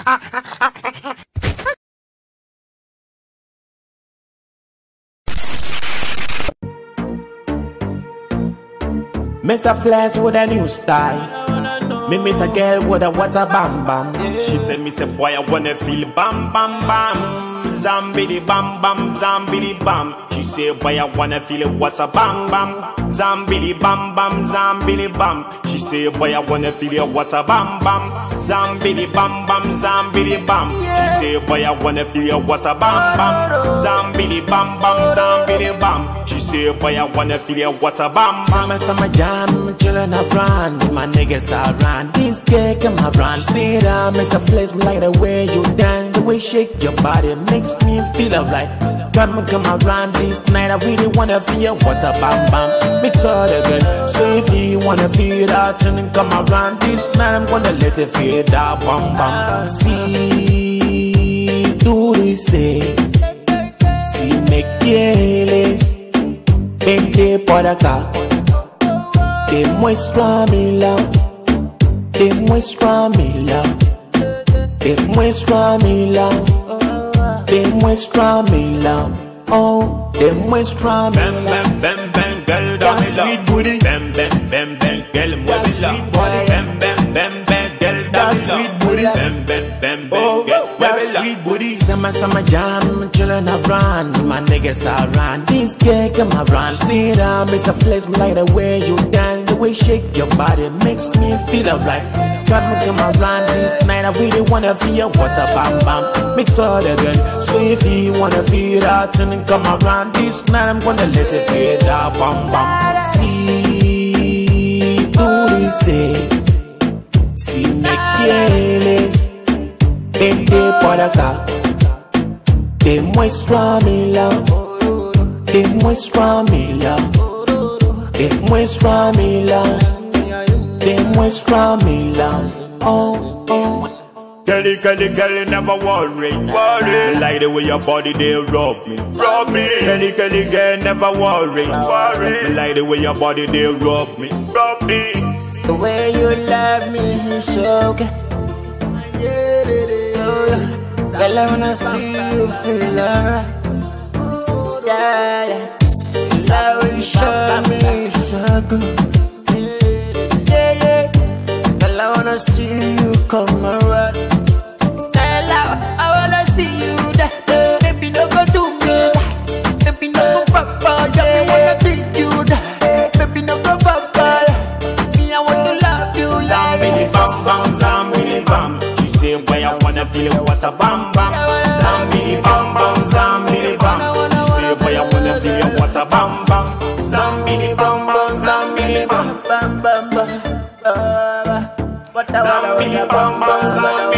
Mr. Flash with a new style. Me meet a girl with a water bam bam. She tell me, say, boy, I wanna feel bam bam bam. Zambidi bam bam, zambidi bam. She say, boy, I wanna feel water bam bam. Zambidi bam bam, zambidi bam. She say, boy, I wanna feel water bam bam. Zambidi bam bam, zambidi bam. She say, boy, I wanna feel water bam bam. Zambidi bam bam, zambidi bam. She say, boy, I wanna feel water bam bam. Summer jam, chillin' around. My niggas around. This girl come around. See that, Mr. Flash, me like the way you dance, the way you shake your body makes me feel alright. Come around this night, I really wanna feel water bam bam. Me tell the girl, so if you wanna feel that, then come around this night, I'm gonna let it feel that bam bam. See, do this say, see me quieres, vente por acá, te muestro mi love, te muestro mi love, te muestro mi love. Demuestra mi love, oh, demuestra mi love. Bam, bam, bam, girl, dame sweet booty. Bam, bam, bam, bam, girl, mueve sweet booty. Bam, bam, bam, bam, girl, dame sweet booty. Bam, bam, bam, bam, girl, mueve sweet booty. Summer jam, chillin' around. My niggas around. This girl come around. See that, Mr. Flash, me like the way you dance, the way you shake your body makes me feel alright. Come around this night, I really wanna feel water bam bam. Me tell the girl, so if you wanna feel that, then come around this night, I'm gonna let it feel that bam bam. Si tú dices, si me quieres, vente por acá, te muestro mi love, te muestro mi love, te muestro mi love. Demuestra mi love, oh, oh. Girlie, girlie, never worry. Me like the way your body they rub me. Girlie, girl, never worry. Me like the way your body they rub me. The way you love me is so good. Girl, I wanna see you feel alright. Yeah, yeah. How you show me so good. I wanna see you come around. I wanna see you there. Baby, no go do me. Baby, no go fuck. Me wanna treat you there. Baby, no go fuck. Me, I want to love you. Zambidi bam bam, zambidi bam. She say, boy, I wanna feel water bam bam. Zambidi bam bam, zambidi bam. She say, boy, I wanna feel water bam bam. Zambidi bam bam, zambidi bam. Bam bam bam. Zambidi bam bam, zambidi